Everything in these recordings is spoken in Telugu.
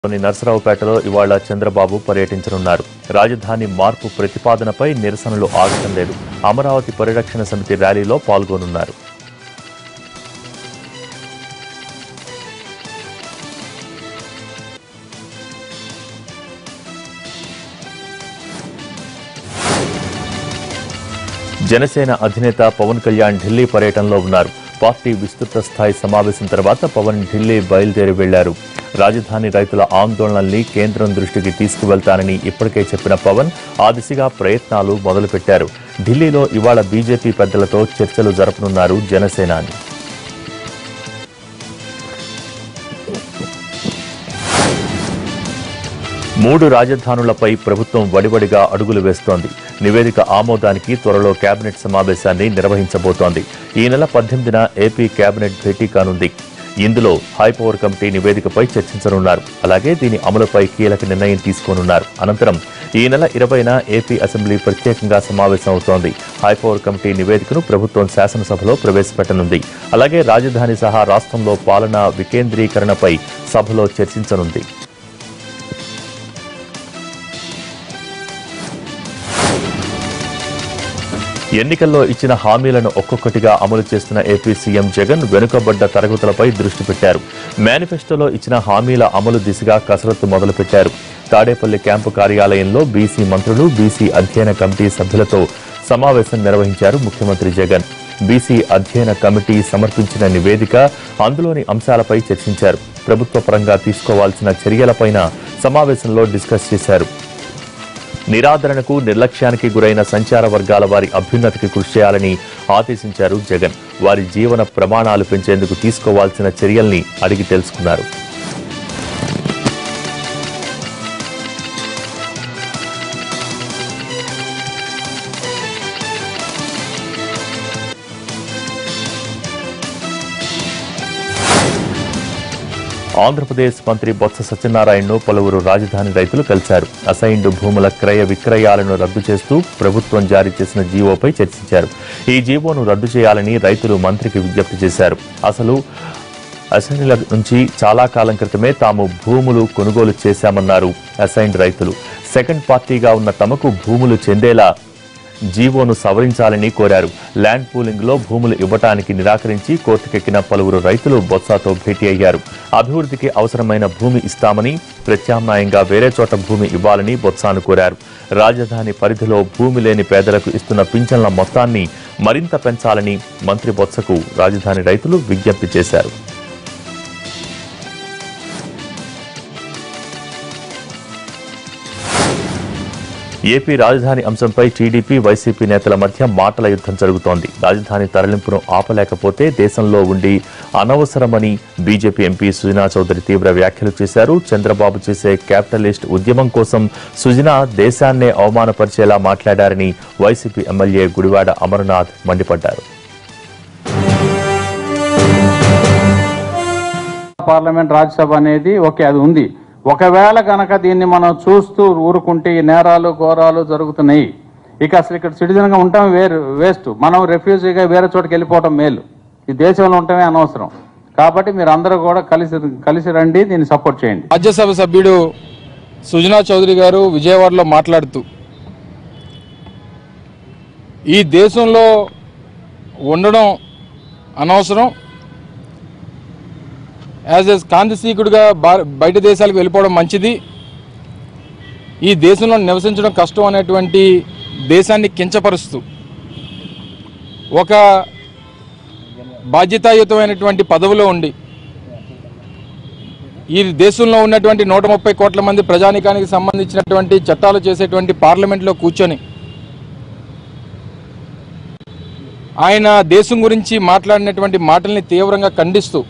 నర్సరావుపేటలో ఇవాళ చంద్రబాబు పర్యటించనున్నారు. రాజధాని మార్పు ప్రతిపాదనపై నిరసనలు ఆగటం లేదు. అమరావతి పరిరక్షణ సమితి ర్యాలీలో పాల్గొనున్నారు. జనసేన అధినేత పవన్ కళ్యాణ్ ఢిల్లీ పర్యటనలో ఉన్నారు. పార్టీ విస్తృత స్థాయి సమావేశం తర్వాత పవన్ ఢిల్లీ బయలుదేరి వెళ్లారు. రాజధాని రైతుల ఆందోళనల్ని కేంద్రం దృష్టికి తీసుకువెళ్తానని ఇప్పటికే చెప్పిన పవన్ ఆ దిశగా ప్రయత్నాలు మొదలుపెట్టారు. ఢిల్లీలో ఇవాళ బీజేపీ పెద్దలతో చర్చలు జరపనున్నారు జనసేనాని. మూడు రాజధానులపై ప్రభుత్వం వడివడిగా అడుగులు వేస్తోంది. నివేదిక ఆమోదానికి త్వరలో కేబినెట్ సమావేశాన్ని నిర్వహించబోతోంది. ఈ నెల 18న ఏపీ కేబినెట్ భేటీ కానుంది. ఇందులో హైపవర్ కమిటీ నివేదికపై చర్చించనున్నారు. అలాగే దీని అమలుపై కీలక నిర్ణయం తీసుకోనున్నారు. అనంతరం ఈ నెల 20న ఏపీ అసెంబ్లీ ప్రత్యేకంగా సమావేశం అవుతోంది. హైపవర్ కమిటీ నివేదికను ప్రభుత్వం శాసనసభలో ప్రవేశపెట్టనుంది. అలాగే రాజధాని సహా రాష్ట్రంలో పాలనా వికేంద్రీకరణపై సభలో చర్చించనుంది. ఎన్నికల్లో ఇచ్చిన హామీలను ఒక్కొక్కటిగా అమలు చేస్తున్న ఏపీ సీఎం జగన్ వెనుకబడ్డ తరగతులపై దృష్టి పెట్టారు. మేనిఫెస్టోలో ఇచ్చిన హామీల అమలు దిశగా కసరత్తు మొదలుపెట్టారు. తాడేపల్లి క్యాంపు కార్యాలయంలో బీసీ మంత్రులు, బీసీ అధ్యయన కమిటీ సభ్యులతో సమావేశం నిర్వహించారు ముఖ్యమంత్రి జగన్. బీసీ అధ్యయన కమిటీ సమర్పించిన నివేదిక, అందులోని అంశాలపై చర్చించారు. ప్రభుత్వ పరంగా తీసుకోవాల్సిన చర్యలపైన సమావేశంలో డిస్కస్ చేశారు. నిరాదరణకు, నిర్లక్ష్యానికి గురైన సంచార వర్గాల వారి అభ్యున్నతికి కృషి చేయాలని ఆదేశించారు జగన్. వారి జీవన ప్రమాణాలు పెంచేందుకు తీసుకోవాల్సిన చర్యల్ని అడిగి తెలుసుకున్నారు. ఆంధ్రప్రదేశ్ మంత్రి బొత్స సత్యనారాయణను పలువురు రాజధాని రైతులు కలిశారు. అసైన్డ్ భూముల క్రయ విక్రయాలను రద్దు చేస్తూ ప్రభుత్వం జారీ చేసిన జీవోపై చర్చించారు. ఈ జీవోను రద్దు చేయాలని రైతులు మంత్రికి విజ్ఞప్తి చేశారు. అసైన్ల నుంచి చాలా కాలం క్రితమే తాము భూములు కొనుగోలు చేశామన్నారు అసైన్డ్ రైతులు. సెకండ్ పార్టీగా ఉన్న తమకు భూములు చెందేలా జీవోను సవరించాలని కోరారు. ల్యాండ్ పూలింగ్ లో భూములు ఇవ్వటానికి నిరాకరించి కోర్టుకెక్కిన పలువురు రైతులు బొత్సతో భేటీ అయ్యారు. అభివృద్ధికి అవసరమైన భూమి ఇస్తామని, ప్రత్యామ్నాయంగా వేరే చోట భూమి ఇవ్వాలని బొత్సాను కోరారు. రాజధాని పరిధిలో భూమి లేని పేదలకు ఇస్తున్న పింఛన్ల మొత్తాన్ని మరింత పెంచాలని మంత్రి బొత్సకు రాజధాని రైతులు విజ్ఞప్తి చేశారు. ఏపీ రాజధాని అంశంపై టీడీపీ, వైసీపీ నేతల మధ్య మాటల యుద్ధం జరుగుతోంది. రాజధాని తరలింపును ఆపలేకపోతే దేశంలో ఉండి అనవసరమని బీజేపీ ఎంపీ సుజనా చౌదరి తీవ్ర వ్యాఖ్యలు చేశారు. చంద్రబాబు చేసే క్యాపిటలిస్ట్ ఉద్యమం కోసం సుజనా దేశాన్నే అవమానపరిచేలా మాట్లాడారని వైసీపీ ఎమ్మెల్యే గుడివాడ అమర్నాథ్ మండిపడ్డారు. పార్లమెంట్, రాజ్యసభ అనేది ఓకే, అది ఉంది. ఒకవేళ కనుక దీన్ని మనం చూస్తూ ఊరుకుంటే ఈ నేరాలు ఘోరాలు జరుగుతున్నాయి. ఇక అసలు ఇక్కడ సిటిజన్గా ఉంటాం వేస్ట్, మనం రెఫ్యూజీగా వేరే చోటుకి వెళ్ళిపోవడం మేలు. ఈ దేశంలో ఉండటమే అనవసరం. కాబట్టి మీరు అందరూ కూడా కలిసి రండి, దీన్ని సపోర్ట్ చేయండి. రాజ్యసభ సభ్యుడు సుజనా చౌదరి గారు విజయవాడలో మాట్లాడుతూ ఈ దేశంలో ఉండడం అనవసరం, యాజ్ ఎ కాంతిసీకుడిగా బయట దేశాలకు వెళ్ళిపోవడం మంచిది, ఈ దేశంలో నివసించడం కష్టం అనేటువంటి దేశాన్ని కించపరుస్తూ ఒక బాధ్యతాయుతమైనటువంటి పదవిలో ఉండి ఈ దేశంలో ఉన్నటువంటి 130 కోట్ల మంది ప్రజానీకానికి సంబంధించినటువంటి చట్టాలు చేసేటువంటి పార్లమెంట్లో కూర్చొని ఆయన దేశం గురించి మాట్లాడినటువంటి మాటల్ని తీవ్రంగా ఖండిస్తూ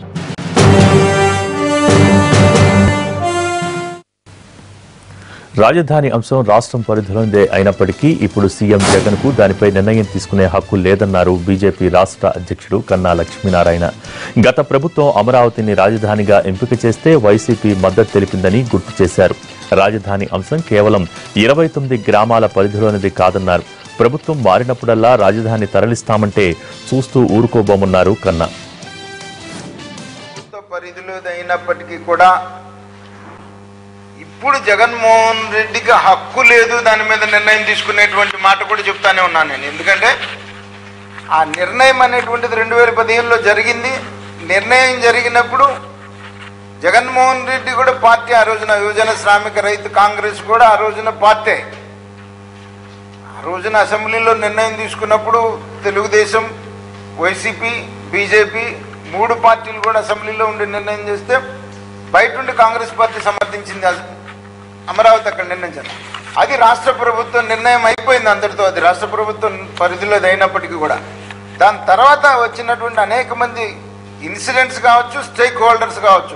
రాజధాని అంశం రాష్ట్రం పరిధిలోనే అయినప్పటికీ ఇప్పుడు సీఎం జగన్ కు దానిపై నిర్ణయం తీసుకునే హక్కు లేదన్నారు బీజేపీ రాష్ట్ర అధ్యక్షుడు కన్నా లక్ష్మీనారాయణ. గత ప్రభుత్వం అమరావతిని రాజధానిగా ఎంపిక చేస్తే వైసీపీ మద్దతు తెలిపిందని గుర్తు చేశారు. రాజధాని అంశం కేవలం 29 గ్రామాల పరిధిలోనిది కాదన్నారు. ప్రభుత్వం మారినప్పుడల్లా రాజధాని తరలిస్తామంటే చూస్తూ ఊరుకోబోమన్నారు కన్నా. ప్రభుత్వ పరిధిలోదైనప్పటికీ కూడా 29 గ్రామాల పరిధిలో మాత్రమే రాజధాని అమలు చేస్తామని చెప్పి చెప్పడం జరిగింది. 29 గ్రామాల పరిధిలో మాత్రమే రాజధాని అమలు చేస్తామని చెప్పి చెప్పడం జరిగింది. 29 గ్రామాల పరిధిలో మాత్రమే రాజధాని అమలు చేస్తామని చెప్పి చెప్పడం జరిగింది. ఇప్పుడు జగన్మోహన్ రెడ్డికి హక్కు లేదు దాని మీద నిర్ణయం తీసుకునేటువంటి మాట కూడా చెప్తానే ఉన్నాను నేను. ఎందుకంటే ఆ నిర్ణయం అనేటువంటిది 2015లో జరిగింది. నిర్ణయం జరిగినప్పుడు జగన్మోహన్ రెడ్డి కూడా పార్టీ, ఆ రోజున యువజన శ్రామిక రైతు కాంగ్రెస్ కూడా ఆ రోజున పార్టీ. ఆ రోజున అసెంబ్లీలో నిర్ణయం తీసుకున్నప్పుడు తెలుగుదేశం, వైసీపీ, బీజేపీ 3 పార్టీలు కూడా అసెంబ్లీలో ఉండి నిర్ణయం చేస్తే బయట ఉండి కాంగ్రెస్ పార్టీ సమర్థించింది అమరావతి అక్కడ నిర్ణయించాలి. అది రాష్ట్ర ప్రభుత్వం నిర్ణయం అయిపోయింది అందరితో. అది రాష్ట్ర ప్రభుత్వం పరిధిలో అయినప్పటికీ కూడా దాని తర్వాత వచ్చినటువంటి అనేక మంది ఇన్సిడెంట్స్ కావచ్చు, స్టేక్ హోల్డర్స్ కావచ్చు,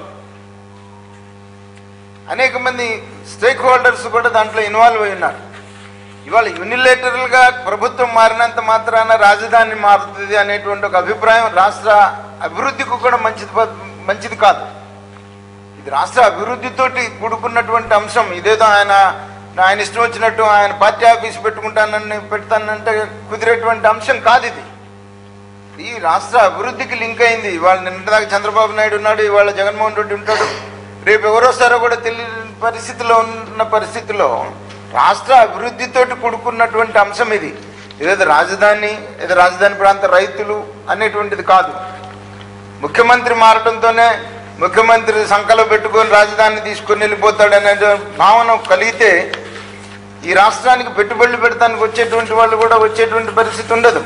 అనేక మంది స్టేక్ హోల్డర్స్ కూడా దాంట్లో ఇన్వాల్వ్ అయి ఉన్నారు. ఇవాళ యూనిలేటరల్గా ప్రభుత్వం మారినంత మాత్రాన రాజధాని మారుతుంది అనేటువంటి ఒక అభిప్రాయం రాష్ట్ర అభివృద్ధికి కూడా మంచిది కాదు. ఇది రాష్ట్ర అభివృద్ధితోటి కూడుకున్నటువంటి అంశం. ఇదేదో ఆయన ఇష్టం వచ్చినట్టు ఆయన పార్టీ ఆఫీస్ పెడతానంటే కుదిరేటువంటి అంశం కాదు. ఇది ఈ రాష్ట్ర అభివృద్ధికి లింక్ అయింది. ఇవాళ నిన్నదాకా చంద్రబాబు నాయుడు ఉన్నాడు, ఇవాళ జగన్మోహన్ రెడ్డి ఉంటాడు, రేపు ఎవరు వస్తారో కూడా తెలియని పరిస్థితిలో రాష్ట్ర అభివృద్ధితోటి కూడుకున్నటువంటి అంశం ఇది. ఏదో రాజధాని ప్రాంత రైతులు అనేటువంటిది కాదు. ముఖ్యమంత్రి మారడంతోనే ముఖ్యమంత్రి సంకలో పెట్టుకొని రాజధాని తీసుకొని వెళ్ళిపోతాడనే భావన కలిగితే ఈ రాష్ట్రానికి పెట్టుబడులు పెడతానికి వచ్చేటువంటి వాళ్ళు కూడా వచ్చేటువంటి పరిస్థితి ఉండదు.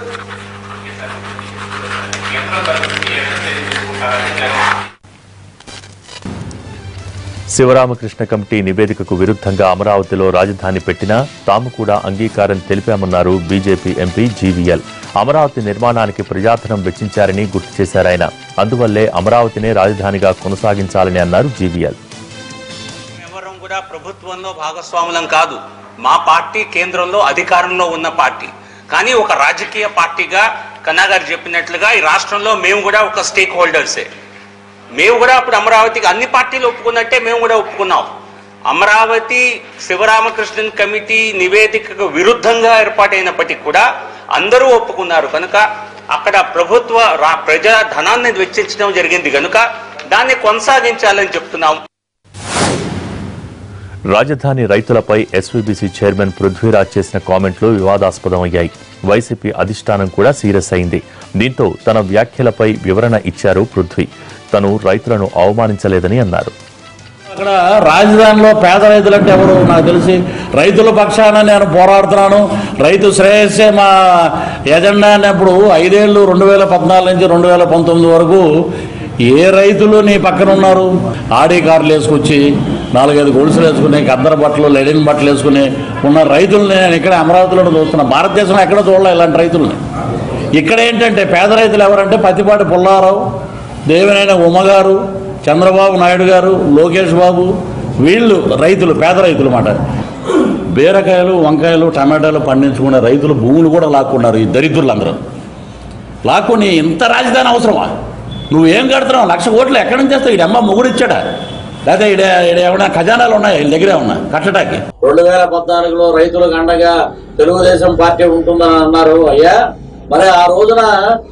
శివరామకృష్ణ కమిటీ నివేదికకు విరుద్ధంగా అమరావతిలో రాజధాని పెట్టినా తాము కూడా అంగీకారం తెలిపామన్నారు బీజేపీ ఎంపీ జీవీఎల్. అమరావతి నిర్మాణానికి ప్రజాధనం వెచ్చించారని గుర్తు చేశారాయన. అందువల్లే అమరావతినే రాజధానిగా కొనసాగించాలని అన్నారు జీవీఎల్. ఎవరం కూడా ప్రభుత్వంలో భాగస్వాములం కాదు. మా పార్టీ కేంద్రంలో అధికారంలో ఉన్న పార్టీ. కానీ ఒక రాజకీయ పార్టీగా కన్నా గారు చెప్పినట్లుగా ఈ రాష్ట్రంలో మేము కూడా ఒక స్టేక్ హోల్డర్సే. మేము కూడా అప్పుడు అమరావతికి అన్ని పార్టీలు ఒప్పుకున్నట్టే మేము కూడా ఒప్పుకున్నాం. అమరావతి శివరామకృష్ణన్ కమిటీ నివేదికకు విరుద్ధంగా ఏర్పాటైనప్పటికీ కూడా అందరూ ఒప్పుకున్నారు కనుక అక్కడ ప్రజా ధనాన్ని వెచ్చించడం జరిగింది కనుక దాన్ని కొనసాగించాలని చెప్తున్నాం. రాజధాని రైతులపై ఎస్వీబీసీ చైర్మన్ పృథ్వీరాజ్ చేసిన కామెంట్లు వివాదాస్పదమయ్యాయి. వైసీపీ అధిష్టానం కూడా సీరియస్ అయింది. దీంతో తన వ్యాఖ్యలపై వివరణ ఇచ్చారు పృథ్వీ. తను రైతులను అవమానించలేదని అన్నారు. అక్కడ రాజధానిలో పేద రైతులంటే ఎవరు నాకు తెలిసి రైతుల పక్షాన నేను పోరాడుతున్నాను, రైతు శ్రేయస్సే మా ఎజెండా అన్నప్పుడు 5 ఏళ్ళు 2014 నుంచి 2019 వరకు ఏ రైతులు నీ పక్కన ఉన్నారు? ఆడి కార్లు వేసుకొచ్చి 4-5 గొలుసులు వేసుకుని కద్దర బట్టలు లెనిన్ బట్టలు వేసుకుని ఉన్న రైతులని నేను ఇక్కడ అమరావతిలో చూస్తున్నా. భారతదేశంలో ఎక్కడ చూడలే ఇలాంటి రైతులని. ఇక్కడ ఏంటంటే పేద రైతులు ఎవరంటే పత్తిపాటి పుల్లారావు, దేవినేని ఉమ్మగారు, చంద్రబాబు నాయుడు గారు, లోకేష్ బాబు, వీళ్ళు రైతులు, పేద రైతులు మాట. బీరకాయలు, వంకాయలు, టమాటాలు పండించుకునే రైతులు భూములు కూడా లాక్కున్నారు. ఈ దరిద్రులు అందరూ లాక్కుని ఇంత రాజధాని అవసరమా? నువ్వేం కడుతున్నావు? 1,00,000 కోట్లు ఎక్కడి నుంచి చేస్తావు? ఈ అమ్మ మొగుడు ఇచ్చాడా? లేదా ఏమైనా ఖజానాలు ఉన్నాయా వీళ్ళ దగ్గరే ఉన్నా కట్టడానికి? 2014లో రైతులకు అండగా తెలుగుదేశం పార్టీ ఉంటుందని అన్నారు. అయ్యా మరి ఆ రోజున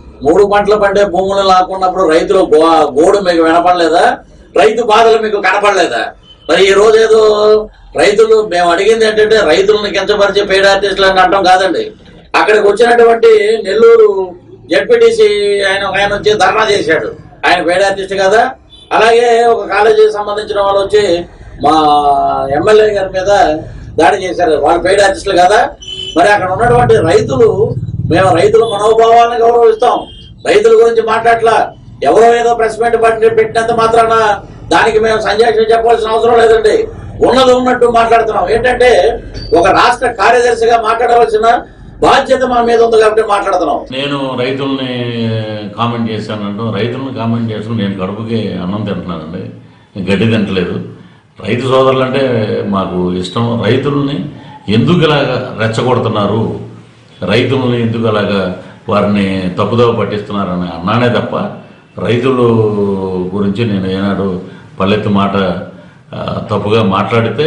3 పంటలు పండే భూములు లాక్కున్నప్పుడు రైతులు గోడు మీకు వినపడలేదా? రైతు బాధలు మీకు కనపడలేదా? మరి ఈ రోజు ఏదో రైతులు మేము అడిగింది ఏంటంటే రైతులను కించపరిచే పెయిడ్ ఆర్టిస్టులు అని అంటాం కాదండి. అక్కడికి వచ్చినటువంటి నెల్లూరు జెడ్పీటీసీ ఆయన వచ్చి ధర్నా చేశాడు. ఆయన పెయిడ్ ఆర్టిస్ట్ కదా. అలాగే ఒక కాలేజీకి సంబంధించిన వాళ్ళు వచ్చి మా ఎమ్మెల్యే గారి మీద దాడి చేశారు. వాళ్ళు పెయిడ్ ఆర్టిస్టులు కదా. మరి అక్కడ ఉన్నటువంటి రైతులు, మేము రైతుల మనోభావాలను గౌరవిస్తాం, రైతుల గురించి మాట్లాడలా. ఎవరో ఏదో ప్రెస్ మీట్ పెట్టినంత మాత్రాన దానికి మేము సంజాక్షణ చెప్పాల్సిన అవసరం లేదండి. ఉన్నది ఉన్నట్టు మాట్లాడుతున్నాం. ఏంటంటే ఒక రాష్ట్ర కార్యదర్శిగా మాట్లాడవలసిన బాధ్యత మా మీద ఉంది కాబట్టి మాట్లాడుతున్నాం. నేను రైతుల్ని కామెంట్ చేశానంటూ, రైతులను కామెంట్ చేసుకుని నేను కడుపుకి అన్నం తింటున్నానండి, గడ్డి తింటలేదు. రైతు సోదరులు అంటే మాకు ఇష్టం. రైతుల్ని ఎందుకు ఇలాగా రెచ్చగొడుతున్నారు, రైతులని ఎందుకు అలాగా వారిని తప్పుదోవ పట్టిస్తున్నారని అన్నానే తప్ప రైతుల గురించి నేను ఏనాడు పల్లెత్తి మాట తప్పుగా మాట్లాడితే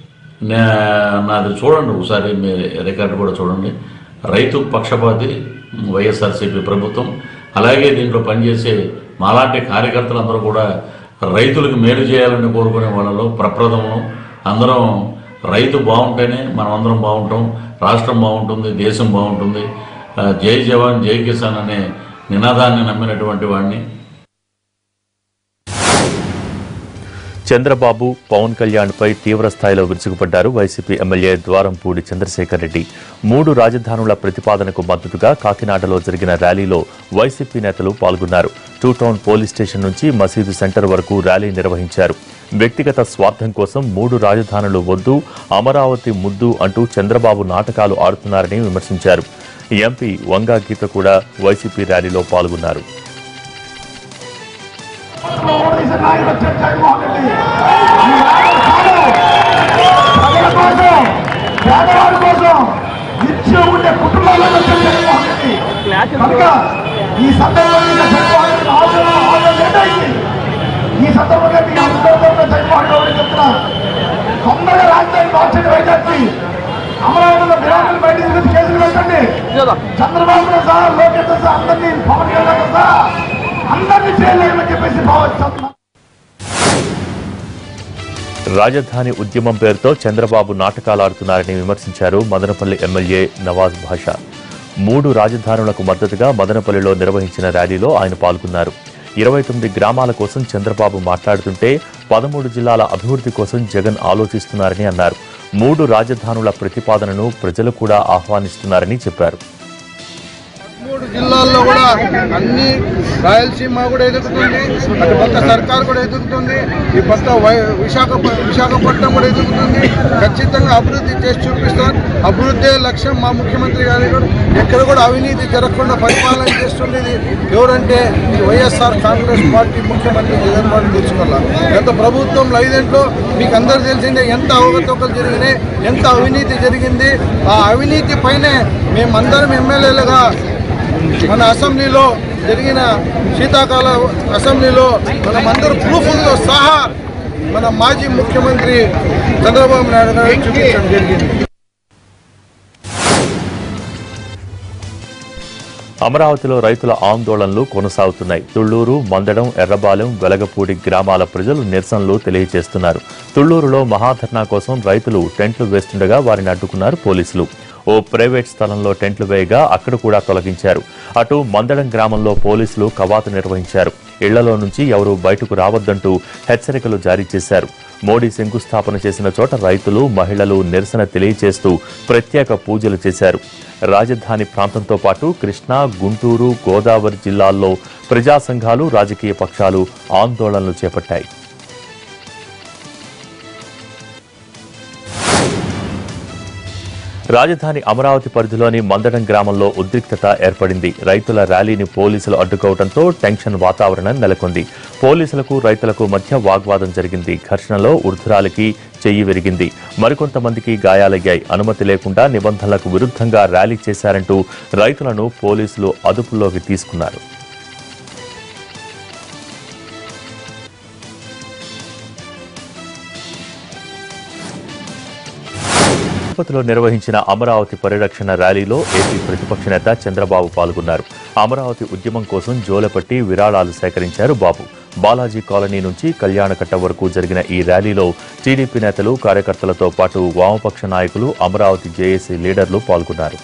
నాది చూడండి, ఒకసారి మీ రికార్డు కూడా చూడండి. రైతు పక్షపాతి వైఎస్ఆర్సీపీ ప్రభుత్వం. అలాగే దీంట్లో పనిచేసే మాలాంటి కార్యకర్తలందరూ కూడా రైతులకు మేలు చేయాలని కోరుకునే వాళ్ళలో ప్రప్రథమం. అందరం రైతు బాగుంటేనే మనం అందరం బాగుంటాం, రాష్ట్రం బాగుంటుంది, దేశం బాగుంటుంది. జై జవాన్ జై కిసాన్ అనే నినాదాన్ని నమ్మినటువంటి వాడిని. చంద్రబాబు, పవన్ కళ్యాణ్పై తీవ్ర స్థాయిలో విరుచుకుపడ్డారు వైసీపీ ఎమ్మెల్యే ద్వారంపూడి చంద్రశేఖర్ రెడ్డి. 3 రాజధానుల ప్రతిపాదనకు మద్దతుగా కాకినాడలో జరిగిన ర్యాలీలో వైసీపీ నేతలు పాల్గొన్నారు. 2 టౌన్ పోలీస్ స్టేషన్ నుంచి మసీదు సెంటర్ వరకు ర్యాలీ నిర్వహించారు. వ్యక్తిగత స్వార్థం కోసం 3 రాజధానులు వద్దు, అమరావతి ముద్దు అంటూ చంద్రబాబు నాటకాలు ఆడుతున్నారని విమర్శించారు. ఎంపీ వంగా గీత కూడా వైసీపీ ర్యాలీలో పాల్గొన్నారు. అమరావతిలో బిరామీలు బయట కేసులు పెట్టండి. చంద్రబాబు సార్, లోకేష్ సార్, అందరినీ పవన్ కళ్యాణ్ సార్ అందరినీ చేయలేమని చెప్పేసి భావిస్తున్నాం. రాజధాని ఉద్యమం పేరుతో చంద్రబాబు నాటకాలాడుతున్నారని విమర్శించారు మదనపల్లి ఎమ్మెల్యే నవాజ్ భాషా. 3 రాజధానులకు మద్దతుగా మదనపల్లిలో నిర్వహించిన ర్యాలీలో ఆయన పాల్గొన్నారు. 29 గ్రామాల కోసం చంద్రబాబు మాట్లాడుతుంటే 13 జిల్లాల అభివృద్ధి కోసం జగన్ ఆలోచిస్తున్నారని అన్నారు. 3 రాజధానుల ప్రతిపాదనను ప్రజలు కూడా ఆహ్వానిస్తున్నారని చెప్పారు. 3 జిల్లాల్లో కూడా అన్ని రాయలసీమ కూడా ఎదుగుతుంది, అటు పక్క సర్కార్ కూడా ఎదుగుతుంది, ఈ పక్క విశాఖపట్నం కూడా ఎదుగుతుంది. ఖచ్చితంగా అభివృద్ధి చేసి చూపిస్తాం. అభివృద్ధి లక్ష్యం మా ముఖ్యమంత్రి గారి ఎక్కడ కూడా అవినీతి జరగకుండా పరిపాలన చేస్తుండేది ఎవరంటే ఈ వైఎస్ఆర్ కాంగ్రెస్ పార్టీ ముఖ్యమంత్రి జగన్మోహన్ తెలుసుకోవాలి. గత ప్రభుత్వంలో 5 ఏళ్లలో మీకు అందరూ తెలిసిందే ఎంత అవకతవకలు జరిగినాయి, ఎంత అవినీతి జరిగింది. ఆ అవినీతి పైనే మేమందరం ఎమ్మెల్యేలుగా మన అసెంబ్లీలో జరిగిన శీతాకాల అసెంబ్లీలో మనమందరూ ప్రూఫ్లతో సహా మన మాజీ ముఖ్యమంత్రి చంద్రబాబు నాయుడు గారు చూపించడం జరిగింది. అమరావతిలో రైతుల ఆందోళనలు కొనసాగుతున్నాయి. తుళ్లూరు, మందడం, ఎర్రబాలెం, వెలగపూడి గ్రామాల ప్రజలు నిరసనలు తెలియజేస్తున్నారు. తుళ్లూరులో మహాధర్నా కోసం రైతులు టెంట్లు వేస్తుండగా వారిని అడ్డుకున్నారు పోలీసులు. ఓ ప్రైవేట్ స్థలంలో టెంట్లు వేయగా అక్కడ కూడా తొలగించారు. అటు మందడం గ్రామంలో పోలీసులు కవాతు నిర్వహించారు. ఇళ్లలో నుంచి ఎవరూ బయటకు రావద్దంటూ హెచ్చరికలు జారీ చేశారు. మోడీ శంకుస్థాపన చేసిన చోట రైతులు, మహిళలు నిరసన తెలియజేస్తూ ప్రత్యేక పూజలు చేశారు. రాజధాని ప్రాంతంతో పాటు కృష్ణా, గుంటూరు, గోదావరి జిల్లాల్లో ప్రజా సంఘాలు, రాజకీయ పక్షాలు ఆందోళనలు చేపట్టాయి. రాజధాని అమరావతి పరిధిలోని మందడం గ్రామంలో ఉద్రిక్తత ఏర్పడింది. రైతుల ర్యాలీని పోలీసులు అడ్డుకోవడంతో టెన్షన్ వాతావరణం నెలకొంది. పోలీసులకు, రైతులకు మధ్య వాగ్వాదం జరిగింది. ఘర్షణలో వృద్ధురాలికి చెయ్యి విరిగింది. మరికొంతమందికి గాయాలయ్యాయి. అనుమతి లేకుండా నిబంధనలకు విరుద్ధంగా ర్యాలీ చేశారంటూ రైతులను పోలీసులు అదుపులోకి తీసుకున్నారు. తిరుపతిలో నిర్వహించిన అమరావతి పరిరక్షణ ర్యాలీలో ఏపీ ప్రతిపక్ష నేత చంద్రబాబు పాల్గొన్నారు. అమరావతి ఉద్యమం కోసం జోలెపట్టి విరాళాలు సేకరించారు బాబు. బాలాజీ కాలనీ నుంచి కళ్యాణకట్ట వరకు జరిగిన ఈ ర్యాలీలో టీడీపీ నేతలు, కార్యకర్తలతో పాటు వామపక్ష నాయకులు, అమరావతి జేఏసీ లీడర్లు పాల్గొన్నారు.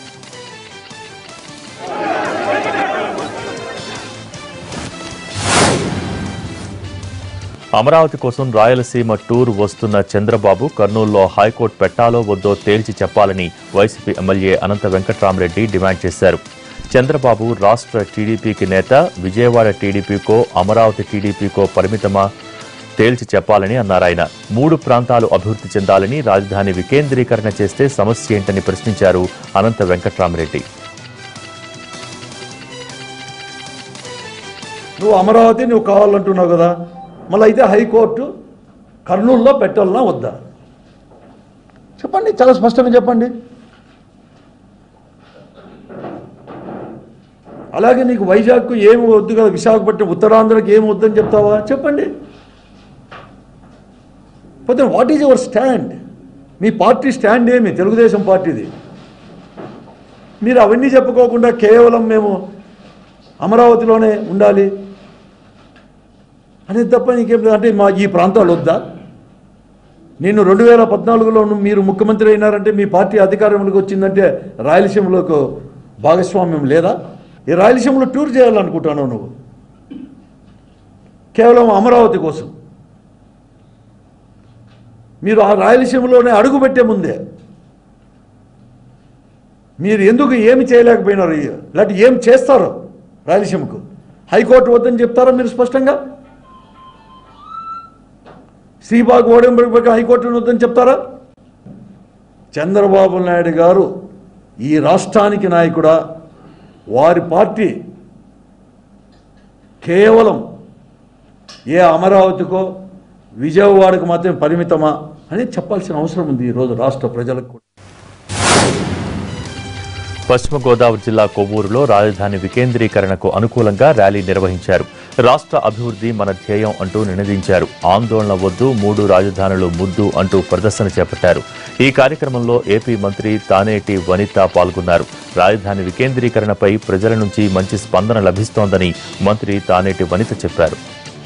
అమరావతి కోసం రాయలసీమ టూర్ వస్తున్న చంద్రబాబు కర్నూలులో హైకోర్టు పెట్టాలో వద్దో తేల్చి చెప్పాలని YCP MLA Anantha Venkatramireddy demand చేశారు. చంద్రబాబు రాష్ట్ర టీడీపీకి నేత, విజయవాడ టీడీపీకో అమరావతి టీడీపీకో పరిమితమా తేల్చి చెప్పాలని అన్నారాయన. 3 ప్రాంతాలు అభివృద్ధి చెందాలని, రాజధాని వికేంద్రీకరణ చేస్తే సమస్య ఏంటని ప్రశ్నించారు అనంత వెంకట్రామరెడ్డి. నువ్వు అమరావతి నువ్వు కావాలంటున్నావు కదా, మళ్ళీ అయితే హైకోర్టు కర్నూలులో పెట్టాలన్నా వద్దా చెప్పండి, చాలా స్పష్టంగా చెప్పండి. అలాగే నీకు వైజాగ్కు ఏమి వద్దు కదా, విశాఖపట్నం, ఉత్తరాంధ్రకి ఏమి వద్దని చెప్తావా చెప్పండి. పోతే వాట్ ఈజ్ యువర్ స్టాండ్? మీ పార్టీ స్టాండ్ ఏమి? తెలుగుదేశం పార్టీది. మీరు అవన్నీ చెప్పుకోకుండా కేవలం మేము అమరావతిలోనే ఉండాలి అనేది తప్ప నీకేం అంటే మా ఈ ప్రాంతాలు వద్దా? నేను 2014లో మీరు ముఖ్యమంత్రి అయినారంటే మీ పార్టీ అధికారంలోకి వచ్చిందంటే రాయలసీమలోకి భాగస్వామ్యం లేదా? ఈ రాయలసీమలో టూర్ చేయాలనుకుంటున్నావు నువ్వు కేవలం అమరావతి కోసం. మీరు ఆ రాయలసీమలోనే అడుగుపెట్టే ముందే మీరు ఎందుకు ఏమి చేయలేకపోయినారు, లేకపోతే ఏం చేస్తారు రాయలసీమకు? హైకోర్టు వద్దని చెప్తారా మీరు స్పష్టంగా? శ్రీబాగ్ ఓడింపు హైకోర్టు వద్దని చెప్తారా? చంద్రబాబు నాయుడు గారు ఈ రాష్ట్రానికి నాయకుడా? వారి పార్టీ కేవలం ఏ అమరావతికో విజయవాడకు మాత్రమే పరిమితమా అని చెప్పాల్సిన అవసరం ఉంది ఈరోజు రాష్ట్ర ప్రజలకు. పశ్చిమ గోదావరి జిల్లా కొవ్వూరులో రాజధాని వికేంద్రీకరణకు అనుకూలంగా ర్యాలీ నిర్వహించారు. రాష్ట్ర అభివృద్ధి మన ధ్యేయం అంటూ నినదించారు. ఆందోళన వద్దు, 3 రాజధానులు ముద్దు అంటూ ప్రదర్శన చేపట్టారు. ఈ కార్యక్రమంలో ఏపీ మంత్రి తానేటి వనిత పాల్గొన్నారు. రాజధాని వికేంద్రీకరణపై ప్రజల నుంచి మంచి స్పందన లభిస్తోందని మంత్రి తానేటి వనిత చెప్పారు.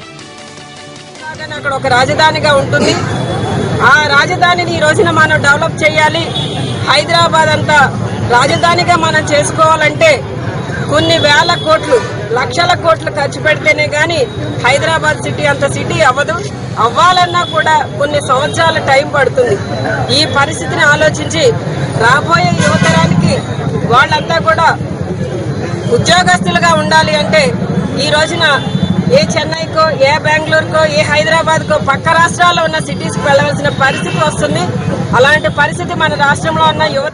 అక్కడ ఒక రాజధానిగా ఉంటుంది. ఆ రాజధానిని ఈ రోజున మనం డెవలప్ చేయాలి. హైదరాబాద్ అంతా రాజధానిగా మనం చేసుకోవాలంటే కొన్ని వేల కోట్లు, లక్షల కోట్లు ఖర్చు పెడితేనే గానీ హైదరాబాద్ సిటీ అంత సిటీ అవ్వదు. అవ్వాలన్నా కూడా కొన్ని సంవత్సరాల టైం పడుతుంది. ఈ పరిస్థితిని ఆలోచించి రాబోయే యువతరానికి వాళ్ళంతా కూడా ఉద్యోగస్తులుగా ఉండాలి అంటే ఈ రోజున ఏ చెన్నైకో, ఏ బెంగళూరుకో, ఏ హైదరాబాద్కో పక్క రాష్ట్రాల్లో ఉన్న సిటీస్కి వెళ్ళవలసిన పరిస్థితి వస్తుంది. అలాంటి పరిస్థితి మన రాష్ట్రంలో ఉన్న యువత.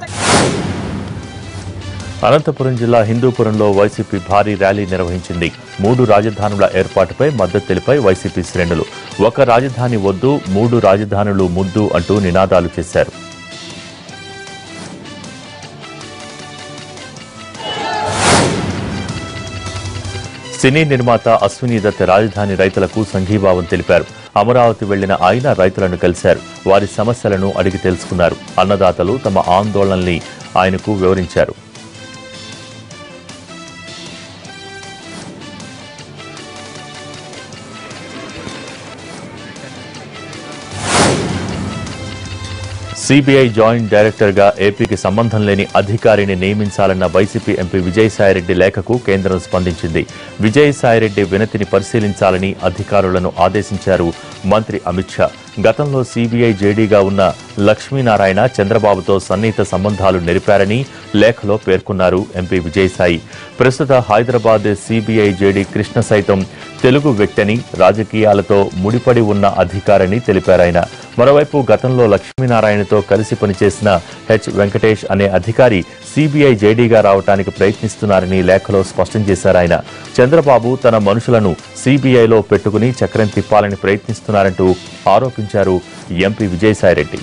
అనంతపురం జిల్లా హిందూపురంలో వైసీపీ భారీ ర్యాలీ నిర్వహించింది. 3 రాజధానుల ఏర్పాటుపై మద్దతు తెలిపాయి వైసీపీ శ్రేణులు. ఒక రాజధాని వద్దు, 3 రాజధానులు ముద్దు అంటూ నినాదాలు చేశారు. సినీ నిర్మాత అశ్విని దత్ రాజధాని రైతులకు సంఘీభావం తెలిపారు. అమరావతి వెళ్లిన ఆయన రైతులను కలిశారు. వారి సమస్యలను అడిగి తెలుసుకున్నారు. అన్నదాతలు తమ ఆందోళనల్ని ఆయనకు వివరించారు. సిబిఐ జాయింట్ డైరెక్టర్గా ఏపీకి సంబంధం లేని అధికారిని నియమించాలన్న వైసీపీ ఎంపీ విజయసాయిరెడ్డి లేఖకు కేంద్రం స్పందించింది. విజయసాయిరెడ్డి వినతిని పరిశీలించాలని అధికారులను ఆదేశించారు మంత్రి అమిత్ షా. గతంలో సిబిఐ జేడీగా ఉన్న లక్ష్మీనారాయణ చంద్రబాబుతో సన్నిహిత సంబంధాలు నెరిపారని లేఖలో పేర్కొన్నారు ఎంపీ విజయసాయి. ప్రస్తుత హైదరాబాద్ సిబిఐ జేడీ కృష్ణ సైతం తెలుగు వ్యక్తిని, రాజకీయాలతో ముడిపడి ఉన్న అధికారిని తెలిపారాయన. మరోవైపు గతంలో లక్ష్మీనారాయణతో కలిసి పనిచేసిన హెచ్ వెంకటేష్ అనే అధికారి సిబిఐ జేడీగా రావడానికి ప్రయత్నిస్తున్నారని లేఖలో స్పష్టం చేశారాయన. చంద్రబాబు తన మనుషులను సిబిఐలో పెట్టుకుని చక్రం తిప్పాలని ప్రయత్నిస్తున్నారంటూ ఆరోపించారు ఎంపీ విజయసాయిరెడ్డి.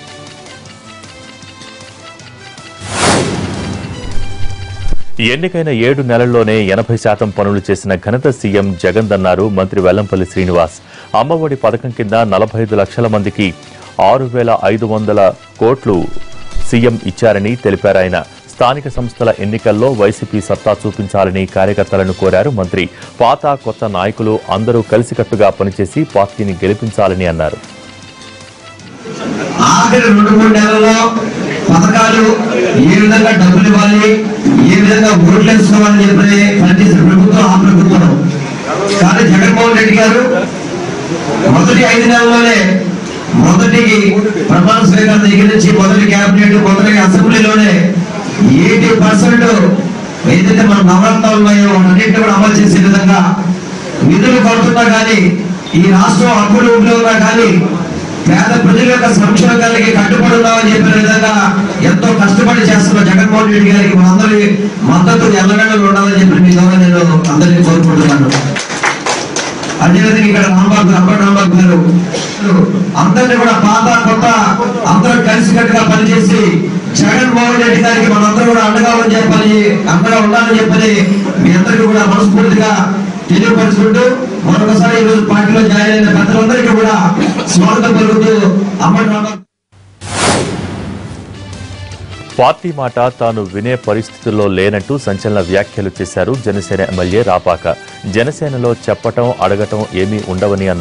ఎన్నికైన 7 నెలల్లోనే 80% పనులు చేసిన ఘనత సీఎం జగన్ అన్నారు మంత్రి వెల్లంపల్లి శ్రీనివాస్. అమ్మఒడి పథకం కింద 45 లక్షల మందికి 6,500 కోట్లు సీఎం ఇచ్చారని తెలిపారాయన. స్థానిక సంస్థల ఎన్నికల్లో వైసీపీ సత్తా చూపించాలని కార్యకర్తలను కోరారు మంత్రి. పాత కొత్త నాయకులు అందరూ కలిసికట్టుగా పనిచేసి పార్టీని గెలిపించాలని అన్నారు. ఆఖరి 2-3 నెలల్లో పథకాలు ఏ విధంగా డబ్బులు ఇవ్వాలి, ఏ విధంగా ఓట్లు వేసుకోవాలని చెప్పి పనిచేసిన ప్రభుత్వం ఆ ప్రభుత్వం. కానీ జగన్మోహన్ రెడ్డి గారు మొదటి 5 నెలల్లోనే మొదటి ప్రమాణ స్వీకారం దగ్గర నుంచి మొదటి క్యాబినెట్, మొదటి అసెంబ్లీలోనే 80% ఏదైతే మన నవరత్నాలు ఉన్నాయో అన్నింటినీ కూడా అమలు చేసే విధంగా నిధులు కొడుతున్నా కానీ, ఈ రాష్ట్రం అప్పులు ఉన్నా కానీ పేద ప్రజల యొక్క సంక్షేమానికి కట్టుబడి ఉన్నామని చెప్పిన విధంగా ఎంతో కష్టపడి చేస్తున్న జగన్మోహన్ రెడ్డి గారికి మనందరి మద్దతు ఎల్లవేళలు ఉండాలని చెప్పి మీ ద్వారా నేను అందరినీ కోరుకుంటున్నాను. అదేవిధంగా ఇక్కడ రాంబాబు గారు అందరినీ కూడా పాత కొత్త అందరూ కలిసికట్టుగా పనిచేసి జగన్మోహన్ రెడ్డి గారికి మనందరూ కూడా అండగా ఉండాలని చెప్పని మీ అందరికీ కూడా మనస్ఫూర్తిగా తెలియపరుచుకుంటూ మరొకసారి ఈ రోజు పార్టీలో జాయిన్ అయిన పెద్దలందరికీ కూడా స్వాగతం పలుకుతూ పార్టీ మాట తాను వినే పరిస్థితుల్లో లేనంటూ సంచలన వ్యాఖ్యలు చేశారు జనసేన ఎమ్మెల్యే రాపాక. జనసేనలో చెప్పటం, అడగటం ఏమీ ఉండవని అన్నారు.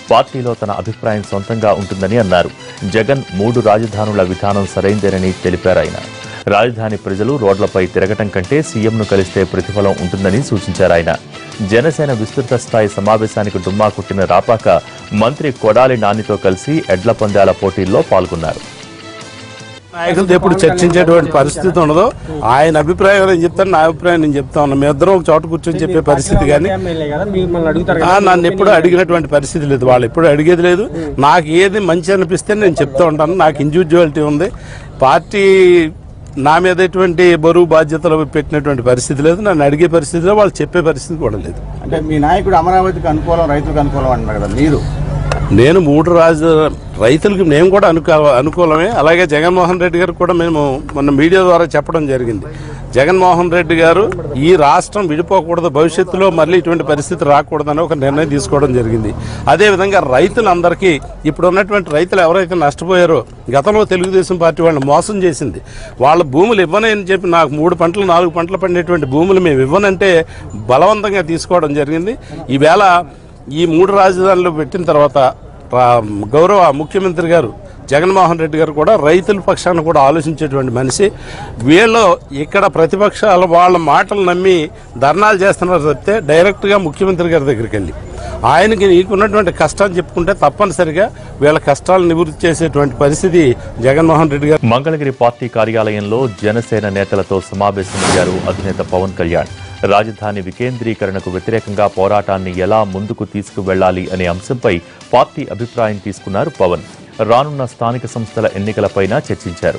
పార్టీలో తన అభిప్రాయం సొంతంగా ఉంటుందని అన్నారు. జగన్ 3 రాజధానుల విధానం సరైందేనని తెలిపారు ఆయన. రాజధాని ప్రజలు రోడ్లపై తిరగటం కంటే సీఎంను కలిస్తే ప్రతిఫలం ఉంటుందని సూచించారు ఆయన. జనసేన విస్తృత స్థాయి సమావేశానికి డుమ్మా కొట్టిన రాపాక మంత్రి కొడాలి నానితో కలిసి ఎడ్ల పందాల పోటీల్లో పాల్గొన్నారు. నాయకులతో ఎప్పుడు చర్చించేటువంటి పరిస్థితి ఉండదు. ఆయన అభిప్రాయం నేను చెప్తాను, నా అభిప్రాయం నేను చెప్తా ఉన్నా. మేము ఇద్దరం ఒక చోట కూర్చొని చెప్పే పరిస్థితి కానీ నన్ను ఎప్పుడు అడిగినటువంటి పరిస్థితి లేదు. వాళ్ళు ఎప్పుడు అడిగేది లేదు. నాకు ఏది మంచి అనిపిస్తే నేను చెప్తూ ఉంటాను. నాకు ఇండివిజువాలిటీ ఉంది. పార్టీ నా మీద ఎటువంటి బరువు బాధ్యతలు పెట్టినటువంటి పరిస్థితి లేదు. నన్ను అడిగే పరిస్థితిలో వాళ్ళు చెప్పే పరిస్థితి కూడా లేదు. అంటే మీ నాయకుడు అమరావతికి అనుకూలం, రైతులకు అనుకూలం అంటున్నారు కదా మీరు. నేను 3 రైతులకు మేము కూడా అనుకూలమే. అలాగే జగన్మోహన్ రెడ్డి గారు కూడా మేము మొన్న మీడియా ద్వారా చెప్పడం జరిగింది. జగన్మోహన్ రెడ్డి గారు ఈ రాష్ట్రం విడిపోకూడదు, భవిష్యత్తులో మళ్ళీ ఇటువంటి పరిస్థితి రాకూడదని ఒక నిర్ణయం తీసుకోవడం జరిగింది. అదేవిధంగా రైతులందరికీ ఇప్పుడు ఉన్నటువంటి రైతులు ఎవరైతే నష్టపోయారో, గతంలో తెలుగుదేశం పార్టీ వాళ్ళని మోసం చేసింది. వాళ్ళ భూములు ఇవ్వనని చెప్పి నాకు 3 పంటలు 4 పంటలు పండేటువంటి భూములు మేము ఇవ్వనంటే బలవంతంగా తీసుకోవడం జరిగింది. ఈవేళ ఈ 3 రాజధానులు పెట్టిన తర్వాత గౌరవ ముఖ్యమంత్రి గారు జగన్మోహన్ రెడ్డి గారు కూడా రైతుల పక్షాన కూడా ఆలోచించేటువంటి మనిషి. వీళ్ళు ఇక్కడ ప్రతిపక్షాలు వాళ్ళ మాటలు నమ్మి ధర్నాలు చేస్తున్నారు తప్పితే డైరెక్ట్గా ముఖ్యమంత్రి గారి దగ్గరికి వెళ్ళి ఆయనకి నీకున్నటువంటి కష్టాలు చెప్పుకుంటే తప్పనిసరిగా వీళ్ళ కష్టాలు నివృత్తి చేసేటువంటి పరిస్థితి జగన్మోహన్ రెడ్డి గారు. మంగళగిరి పార్టీ కార్యాలయంలో జనసేన నేతలతో సమావేశమయ్యారు అధినేత పవన్ కళ్యాణ్. రాజధాని వికేంద్రీకరణకు వ్యతిరేకంగా పోరాటాన్ని ఎలా ముందుకు తీసుకువెళ్లాలి అనే అంశంపై పార్టీ అభిప్రాయం తీసుకున్నారు పవన్. రానున్న స్థానిక సంస్థల ఎన్నికలపైన చర్చించారు.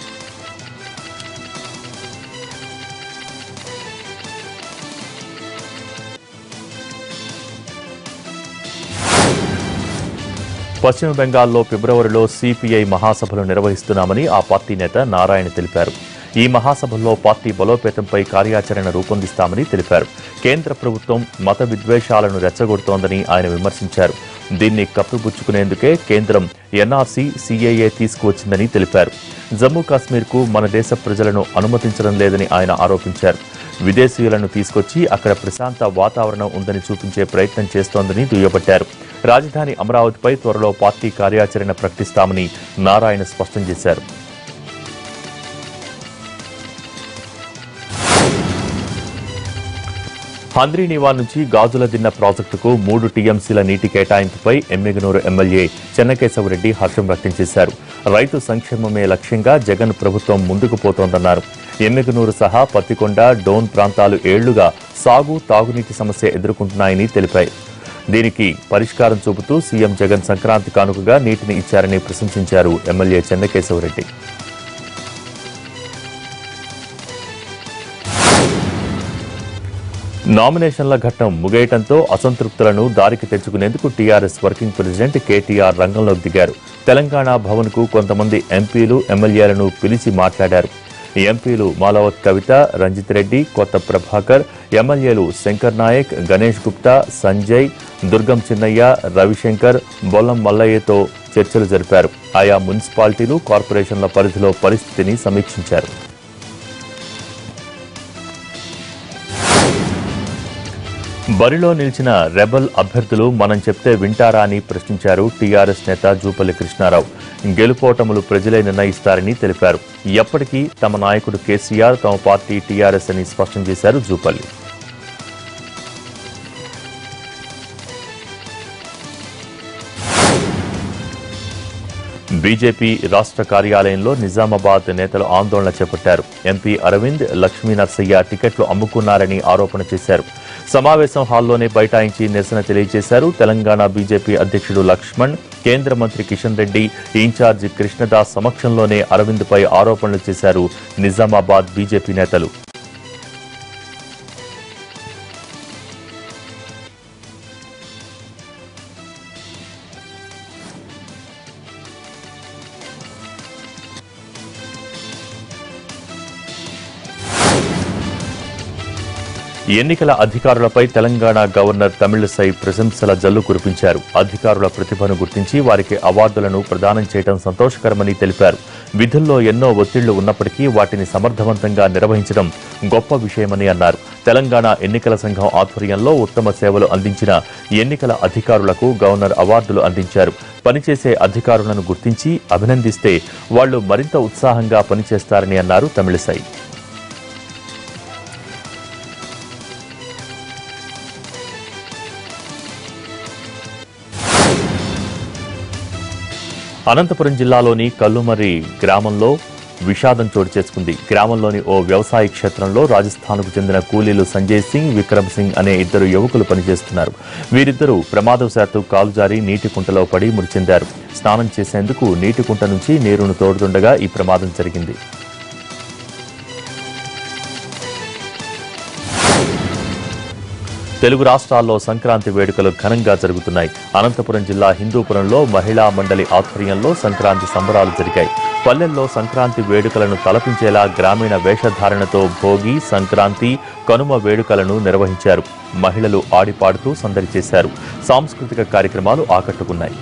పశ్చిమ బెంగాల్లో ఫిబ్రవరిలో సిపిఐ మహాసభలు నిర్వహిస్తున్నామని ఆ పార్టీ నేత నారాయణ తెలిపారు. ఈ మహాసభల్లో పార్టీ బలోపేతంపై కార్యాచరణ రూపొందిస్తామని తెలిపారు. కేంద్ర ప్రభుత్వం మత విద్వేషాలను రెచ్చగొడుతోందని ఆయన విమర్శించారు. దీన్ని కప్పిపుచ్చుకునేందుకే కేంద్రం ఎన్ఆర్సీ, సిఏఏ తీసుకువచ్చిందని తెలిపారు. జమ్మూ కాశ్మీర్కు మన దేశ ప్రజలను అనుమతించడం లేదని ఆయన ఆరోపించారు. విదేశీయులను తీసుకొచ్చి అక్కడ ప్రశాంత వాతావరణం ఉందని చూపించే ప్రయత్నం చేస్తోందని దుయ్యబట్టారు. రాజధాని అమరావతిపై త్వరలో పార్టీ కార్యాచరణ ప్రకటిస్తామని నారాయణ స్పష్టం చేశారు. హంద్రీనీవా నుంచి గాజుల దిన్న ప్రాజెక్టుకు 3 టీఎంసీల నీటి కేటాయింపుపై ఎమ్మిగనూరు ఎమ్మెల్యే చెన్నకేశవరెడ్డి హర్షం వ్యక్తం చేశారు. రైతు సంక్షేమమే లక్ష్యంగా జగన్ ప్రభుత్వం ముందుకు పోతోందన్నారు. ఎమ్మిగనూరు సహా పత్తికొండ, డోన్ ప్రాంతాలు ఏళ్లుగా సాగు, తాగునీటి సమస్య ఎదుర్కొంటున్నాయని తెలిపాయి. దీనికి పరిష్కారం చూపుతూ సీఎం జగన్ సంక్రాంతి కానుకగా నీటిని ఇచ్చారని ప్రశంసించారు ఎమ్మెల్యే చెన్నకేశవరెడ్డి. నామినేషన్ల ఘట్టం ముగియటంతో అసంతృప్తులను దారికి తెచ్చుకునేందుకు టీఆర్ఎస్ వర్కింగ్ ప్రెసిడెంట్ కేటీఆర్ రంగంలోకి దిగారు. తెలంగాణ భవన్కు కొంతమంది ఎంపీలు, ఎమ్మెల్యేలను పిలిచి మాట్లాడారు. ఎంపీలు మాలవత్ కవిత, రంజిత్ రెడ్డి, కొత్త ప్రభాకర్, ఎమ్మెల్యేలు శంకర్ నాయక్, గణేష్ గుప్తా, సంజయ్, దుర్గం చిన్నయ్య, రవిశంకర్, బొల్లం మల్లయ్యతో చర్చలు జరిపారు. ఆయా మున్సిపాలిటీలు, కార్పొరేషన్ల పరిధిలో పరిస్థితిని సమీక్షించారు. బరిలో నిలిచిన రెబల్ అభ్యర్థులు మనం చెప్తే వింటారా అని ప్రశ్నించారు టీఆర్ఎస్ నేత జూపల్లి కృష్ణారావు. గెలుపోటములు ప్రజలే నిర్ణయిస్తారని తెలిపారు. ఎప్పటికీ తమ నాయకుడు కేసీఆర్, తమ పార్టీ టీఆర్ఎస్ అని స్పష్టం చేశారు జూపల్లి. బీజేపీ రాష్ట్ర కార్యాలయంలో నిజామాబాద్ నేతలు ఆందోళన చేపట్టారు. ఎంపీ అరవింద్, లక్ష్మీ నర్సయ్య టికెట్లు అమ్ముకున్నారని ఆరోపణ చేశారు. సమావేశం హాల్లోనే బైఠాయించి నిరసన తెలియజేశారు. తెలంగాణ బీజేపీ అధ్యక్షుడు లక్ష్మణ్, కేంద్ర మంత్రి కిషన్ రెడ్డి, ఇన్ఛార్జి కృష్ణదాస్ సమక్షంలోనే అరవింద్పై ఆరోపణలు చేశారు నిజామాబాద్ బీజేపీ నేతలు. ఎన్నికల అధికారులపై తెలంగాణ గవర్నర్ తమిళిసై ప్రశంసల జల్లు కురిపించారు. అధికారుల ప్రతిభను గుర్తించి వారికి అవార్డులను ప్రదానం చేయడం సంతోషకరమని తెలిపారు. విధుల్లో ఎన్నో ఒత్తిళ్లు ఉన్నప్పటికీ వాటిని సమర్థవంతంగా నిర్వహించడం గొప్ప విషయమని అన్నారు. తెలంగాణ ఎన్నికల సంఘం ఆధ్వర్యంలో ఉత్తమ సేవలు అందించిన ఎన్నికల అధికారులకు గవర్నర్ అవార్డులు అందించారు. పనిచేసే అధికారులను గుర్తించి అభినందిస్తే వాళ్లు మరింత ఉత్సాహంగా పనిచేస్తారని అన్నారు తమిళిసై. అనంతపురం జిల్లాలోని కల్లుమర్రి గ్రామంలో విషాదం చోటు చేసుకుంది. గ్రామంలోని ఓ వ్యవసాయ క్షేత్రంలో రాజస్థాన్కు చెందిన కూలీలు సంజయ్ సింగ్, విక్రమ్ సింగ్ అనే ఇద్దరు యువకులు పనిచేస్తున్నారు. వీరిద్దరూ ప్రమాదవశాత్తు కాలు జారి నీటి కుంటలో పడి మృతి చెందారు. స్నానం చేసేందుకు నీటి కుంట నుంచి నీరును తోడుతుండగా ఈ ప్రమాదం జరిగింది. తెలుగు రాష్ట్రాల్లో సంక్రాంతి వేడుకలు ఘనంగా జరుగుతున్నాయి. అనంతపురం జిల్లా హిందూపురంలో మహిళా మండలి ఆధ్వర్యంలో సంక్రాంతి సంబరాలు జరిగాయి. పల్లెల్లో సంక్రాంతి వేడుకలను తలపించేలా గ్రామీణ వేషధారణతో భోగి, సంక్రాంతి, కనుమ వేడుకలను నిర్వహించారు. మహిళలు ఆడిపాడుతూ సందడి చేశారు. సాంస్కృతిక కార్యక్రమాలు ఆకట్టుకున్నాయి.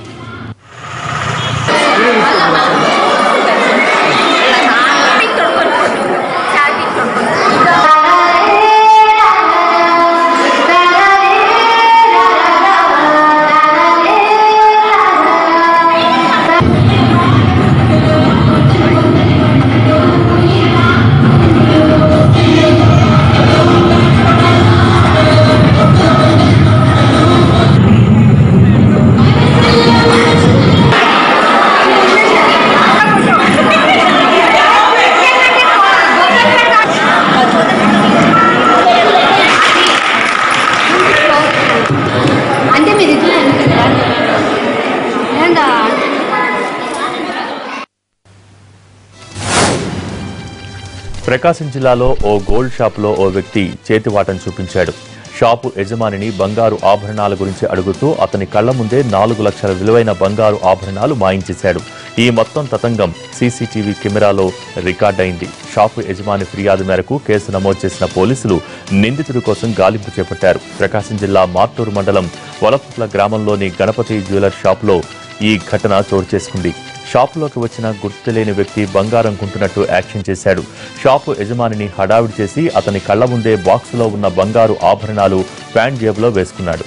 ప్రకాశం జిల్లాలో ఓ గోల్డ్ షాపులో ఓ వ్యక్తి చేతివాటం చూపించాడు. షాపు యజమానిని బంగారు ఆభరణాల గురించి అడుగుతూ అతని కళ్ల ముందే 4 లక్షల విలువైన బంగారు ఆభరణాలు మాయించేశాడు. ఈ మొత్తం తతంగం సీసీటీవీ కెమెరాలో రికార్డైంది. షాపు యజమాని ఫిర్యాదు మేరకు కేసు నమోదు చేసిన పోలీసులు నిందితుడి కోసం గాలింపు చేపట్టారు. ప్రకాశం జిల్లా మార్టూరు మండలం వలపుట్ల గ్రామంలోని గణపతి జ్యువెలర్ షాపులో ఈ ఘటన చోటు చేసుకుంది. షాపులోకి వచ్చిన గుర్తులేని వ్యక్తి బంగారం కొంటున్నట్టు యాక్షన్ చేశాడు. షాపు యజమానిని హడావిడి చేసి అతని కళ్ల ముందే బాక్సులో ఉన్న బంగారు ఆభరణాలు ప్యాంట్ జేబులో వేసుకున్నాడు.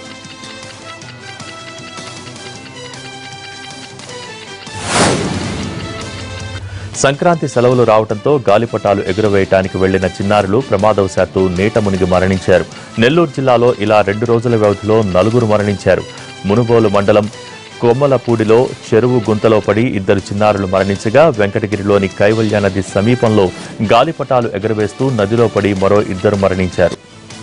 సంక్రాంతి సెలవులు రావడంతో గాలిపటాలు ఎగురవేయటానికి వెళ్లిన చిన్నారులు ప్రమాదవశాత్తు నీట మునిగి మరణించారు. నెల్లూరు జిల్లాలో ఇలా 2 రోజుల వ్యవధిలో 4 మరణించారు. మునుగోలు మండలం కొమ్మలపూడిలో చెరువు గుంతలో పడి 2 చిన్నారులు మరణించగా, వెంకటగిరిలోని కైవల్య నది సమీపంలో గాలిపటాలు ఎగరవేస్తూ నదిలో పడి మరో 2 మరణించారు.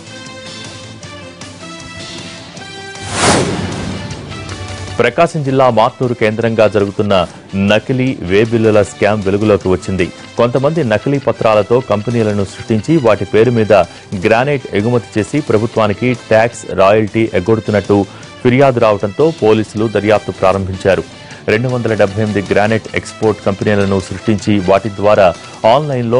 ప్రకాశం జిల్లా మార్టూరు కేంద్రంగా జరుగుతున్న నకిలీ వేబిల్లుల స్కామ్ వెలుగులోకి వచ్చింది. కొంతమంది నకిలీ పత్రాలతో కంపెనీలను సృష్టించి వాటి పేరు మీద గ్రానైట్ ఎగుమతి చేసి ప్రభుత్వానికి ట్యాక్స్, రాయల్టీ ఎగ్గొడుతున్నట్టు ఫిర్యాదు రావడంతో పోలీసులు దర్యాప్తు ప్రారంభించారు. 278 గ్రానైట్ ఎక్స్పోర్ట్ కంపెనీలను సృష్టించి వాటి ద్వారా ఆన్లైన్లో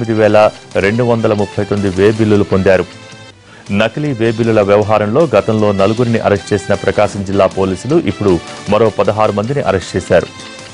18,239 వే బిల్లులు పొందారు. నకిలీ వే బిల్లుల వ్యవహారంలో గతంలో 4 అరెస్ట్ చేసిన ప్రకాశం జిల్లా పోలీసులు ఇప్పుడు మరో 16 మందిని అరెస్ట్ చేశారు.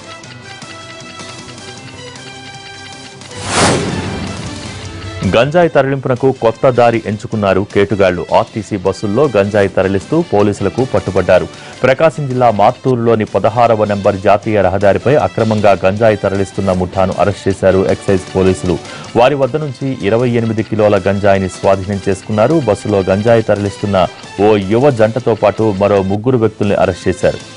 గంజాయి తరలింపునకు కొత్త దారి ఎంచుకున్నారు కేటుగాళ్లు. ఆర్టీసీ బస్సుల్లో గంజాయి తరలిస్తూ పోలీసులకు పట్టుబడ్డారు. ప్రకాశం జిల్లా మార్టూరులోని 16వ నెంబర్ జాతీయ రహదారిపై అక్రమంగా గంజాయి తరలిస్తున్న ముఠాను అరెస్ట్ చేశారు ఎక్సైజ్ పోలీసులు. వారి వద్ద నుంచి 28 కిలోల గంజాయిని స్వాధీనం చేసుకున్నారు. బస్సులో గంజాయి తరలిస్తున్న ఓ యువ జంటతో పాటు మరో 3 వ్యక్తుల్ని అరెస్ట్ చేశారు.